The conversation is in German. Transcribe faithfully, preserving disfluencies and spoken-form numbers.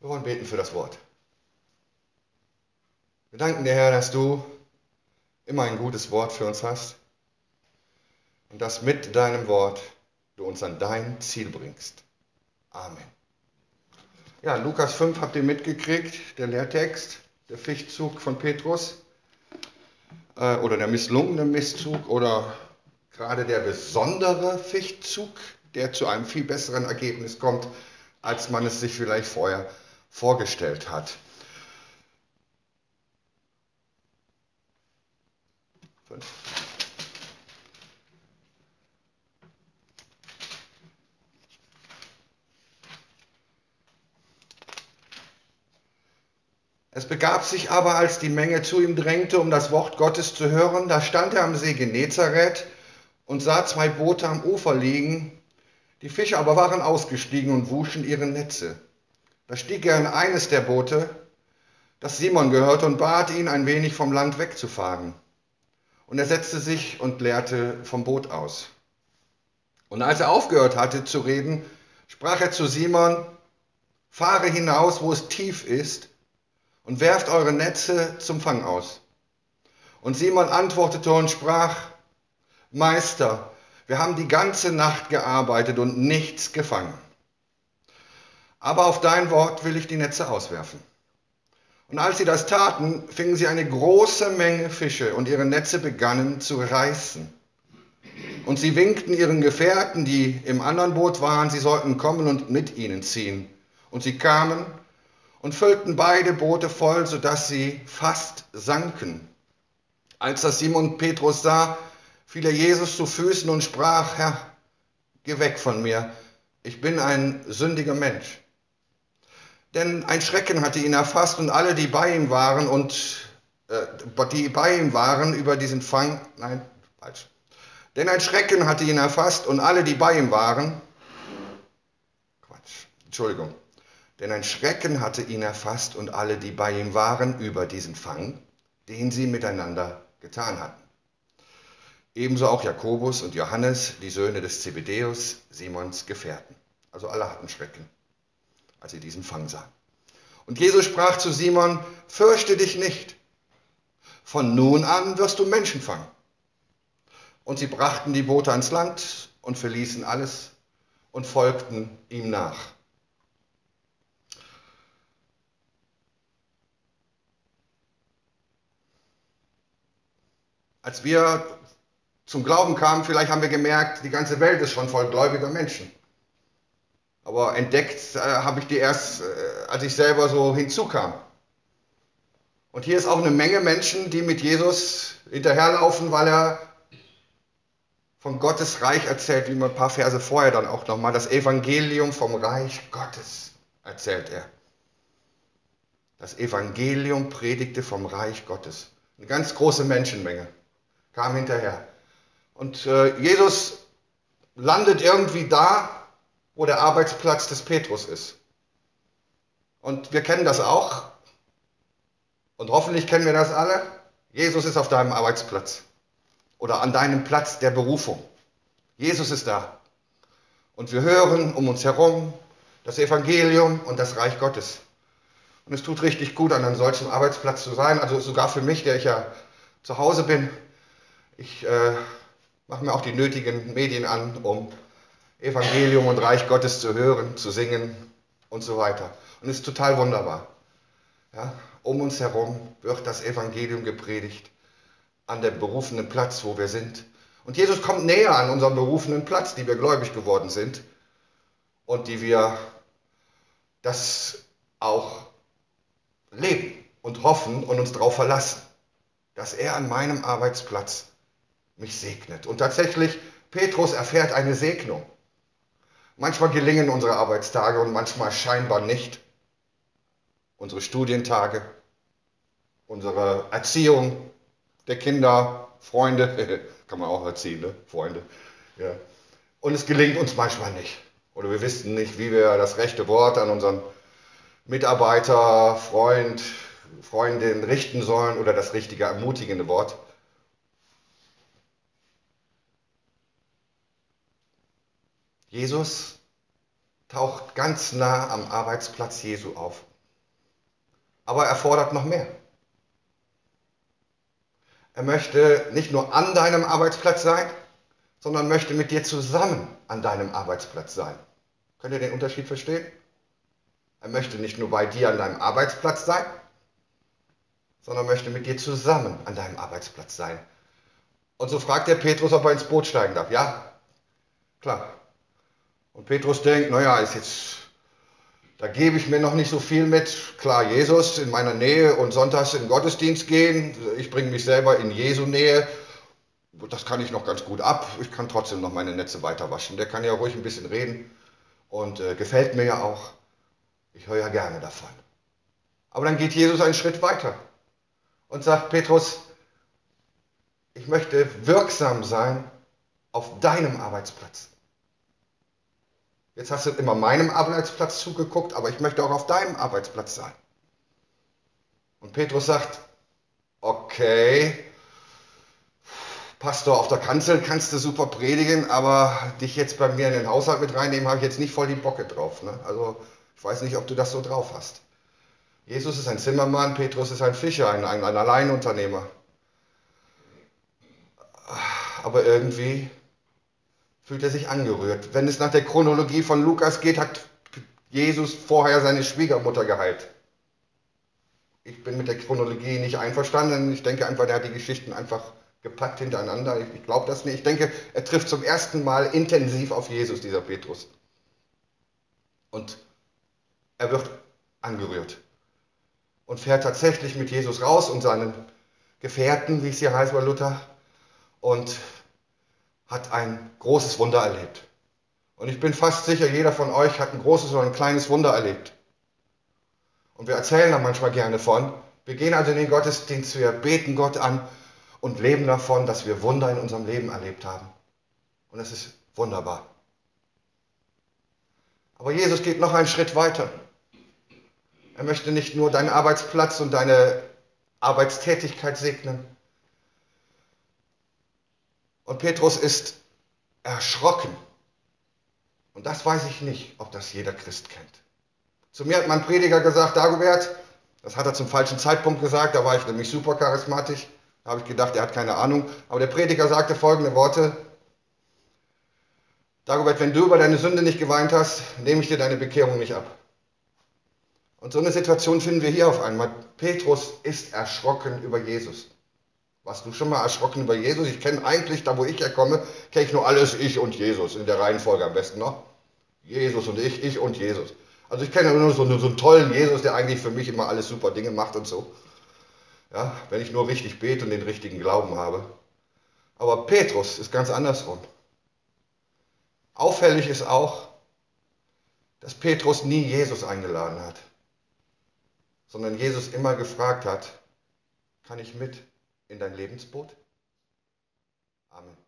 Wir wollen beten für das Wort. Wir danken dir, Herr, dass du immer ein gutes Wort für uns hast und dass mit deinem Wort du uns an dein Ziel bringst. Amen. Ja, Lukas fünf habt ihr mitgekriegt, der Lehrtext, der Fichtzug von Petrus äh, oder der misslungene Misszug oder gerade der besondere Fichtzug, der zu einem viel besseren Ergebnis kommt, als man es sich vielleicht vorher vorgestellt hat. Fünf. Es begab sich aber, als die Menge zu ihm drängte, um das Wort Gottes zu hören, da stand er am See Genezareth und sah zwei Boote am Ufer liegen. Die Fischer aber waren ausgestiegen und wuschen ihre Netze. Da stieg er in eines der Boote, das Simon gehörte, und bat ihn, ein wenig vom Land wegzufahren. Und er setzte sich und lehrte vom Boot aus. Und als er aufgehört hatte zu reden, sprach er zu Simon: Fahre hinaus, wo es tief ist, und werft eure Netze zum Fang aus. Und Simon antwortete und sprach: Meister, wir haben die ganze Nacht gearbeitet und nichts gefangen. Aber auf dein Wort will ich die Netze auswerfen. Und als sie das taten, fingen sie eine große Menge Fische, und ihre Netze begannen zu reißen. Und sie winkten ihren Gefährten, die im anderen Boot waren, sie sollten kommen und mit ihnen ziehen. Und sie kamen und füllten beide Boote voll, sodass sie fast sanken. Als das Simon Petrus sah, fiel er Jesus zu Füßen und sprach: Herr, geh weg von mir, ich bin ein sündiger Mensch. Denn ein Schrecken hatte ihn erfasst, und alle, die bei ihm waren und äh, die bei ihm waren über diesen Fang, nein, falsch. Denn ein Schrecken hatte ihn erfasst, und alle, die bei ihm waren, Quatsch, Entschuldigung. Denn ein Schrecken hatte ihn erfasst, und alle, die bei ihm waren, über diesen Fang, den sie miteinander getan hatten. Ebenso auch Jakobus und Johannes, die Söhne des Zebedäus, Simons Gefährten. Also alle hatten Schrecken, als sie diesen Fang sahen. Und Jesus sprach zu Simon: Fürchte dich nicht, von nun an wirst du Menschen fangen. Und sie brachten die Boote ans Land und verließen alles und folgten ihm nach. Als wir zum Glauben kamen, vielleicht haben wir gemerkt, die ganze Welt ist schon voll gläubiger Menschen. Aber entdeckt äh, habe ich die erst, äh, als ich selber so hinzukam. Und hier ist auch eine Menge Menschen, die mit Jesus hinterherlaufen, weil er von Gottes Reich erzählt, wie man ein paar Verse vorher dann auch nochmal, das Evangelium vom Reich Gottes erzählt er. Das Evangelium predigte vom Reich Gottes. Eine ganz große Menschenmenge kam hinterher. Und äh, Jesus landet irgendwie da, wo der Arbeitsplatz des Petrus ist. Und wir kennen das auch. Und hoffentlich kennen wir das alle. Jesus ist auf deinem Arbeitsplatz oder an deinem Platz der Berufung. Jesus ist da. Und wir hören um uns herum das Evangelium und das Reich Gottes. Und es tut richtig gut, an einem solchen Arbeitsplatz zu sein. Also sogar für mich, der ich ja zu Hause bin. Ich äh, mache mir auch die nötigen Medien an, um Evangelium und Reich Gottes zu hören, zu singen und so weiter. Und es ist total wunderbar. Ja, um uns herum wird das Evangelium gepredigt an dem berufenen Platz, wo wir sind. Und Jesus kommt näher an unserem berufenen Platz, die wir gläubig geworden sind und die wir das auch leben und hoffen und uns darauf verlassen, dass er an meinem Arbeitsplatz mich segnet. Und tatsächlich, Petrus erfährt eine Segnung. Manchmal gelingen unsere Arbeitstage und manchmal scheinbar nicht. Unsere Studientage, unsere Erziehung der Kinder, Freunde, kann man auch erziehen, ne? Freunde. Ja. Und es gelingt uns manchmal nicht. Oder wir wissen nicht, wie wir das rechte Wort an unseren Mitarbeiter, Freund, Freundin richten sollen oder das richtige, ermutigende Wort. Jesus taucht ganz nah am Arbeitsplatz Jesu auf. Aber er fordert noch mehr. Er möchte nicht nur an deinem Arbeitsplatz sein, sondern möchte mit dir zusammen an deinem Arbeitsplatz sein. Könnt ihr den Unterschied verstehen? Er möchte nicht nur bei dir an deinem Arbeitsplatz sein, sondern möchte mit dir zusammen an deinem Arbeitsplatz sein. Und so fragt der Petrus, ob er ins Boot steigen darf. Ja, klar. Und Petrus denkt, naja, ist jetzt, da gebe ich mir noch nicht so viel mit. Klar, Jesus in meiner Nähe und sonntags in den Gottesdienst gehen. Ich bringe mich selber in Jesu Nähe. Das kann ich noch ganz gut ab. Ich kann trotzdem noch meine Netze weiter waschen. Der kann ja ruhig ein bisschen reden und äh, gefällt mir ja auch. Ich höre ja gerne davon. Aber dann geht Jesus einen Schritt weiter und sagt, Petrus, ich möchte wirksam sein auf deinem Arbeitsplatz. Jetzt hast du immer meinem Arbeitsplatz zugeguckt, aber ich möchte auch auf deinem Arbeitsplatz sein. Und Petrus sagt, okay, Pastor, auf der Kanzel kannst du super predigen, aber dich jetzt bei mir in den Haushalt mit reinnehmen, habe ich jetzt nicht voll die Bocke drauf. Ne? Also ich weiß nicht, ob du das so drauf hast. Jesus ist ein Zimmermann, Petrus ist ein Fischer, ein, ein, ein Alleinunternehmer. Aber irgendwie fühlt er sich angerührt. Wenn es nach der Chronologie von Lukas geht, hat Jesus vorher seine Schwiegermutter geheilt. Ich bin mit der Chronologie nicht einverstanden. Ich denke einfach, der hat die Geschichten einfach gepackt hintereinander. Ich, ich glaube das nicht. Ich denke, er trifft zum ersten Mal intensiv auf Jesus, dieser Petrus. Und er wird angerührt und fährt tatsächlich mit Jesus raus und seinen Gefährten, wie es hier heißt bei Luther, und hat ein großes Wunder erlebt. Und ich bin fast sicher, jeder von euch hat ein großes oder ein kleines Wunder erlebt. Und wir erzählen da manchmal gerne von. Wir gehen also in den Gottesdienst, wir beten Gott an und leben davon, dass wir Wunder in unserem Leben erlebt haben. Und es ist wunderbar. Aber Jesus geht noch einen Schritt weiter. Er möchte nicht nur deinen Arbeitsplatz und deine Arbeitstätigkeit segnen. Und Petrus ist erschrocken. Und das weiß ich nicht, ob das jeder Christ kennt. Zu mir hat mein Prediger gesagt, Dagobert, das hat er zum falschen Zeitpunkt gesagt, da war ich nämlich super charismatisch. Da habe ich gedacht, er hat keine Ahnung. Aber der Prediger sagte folgende Worte. Dagobert, wenn du über deine Sünde nicht geweint hast, nehme ich dir deine Bekehrung nicht ab. Und so eine Situation finden wir hier auf einmal. Petrus ist erschrocken über Jesus. Warst du schon mal erschrocken über Jesus? Ich kenne eigentlich, da wo ich herkomme, kenne ich nur alles ich und Jesus, in der Reihenfolge am besten noch. Jesus und ich, ich und Jesus. Also ich kenne nur so, so einen tollen Jesus, der eigentlich für mich immer alles super Dinge macht und so. Ja, wenn ich nur richtig bete und den richtigen Glauben habe. Aber Petrus ist ganz andersrum. Auffällig ist auch, dass Petrus nie Jesus eingeladen hat, sondern Jesus immer gefragt hat, kann ich mit in dein Lebensboot? Amen.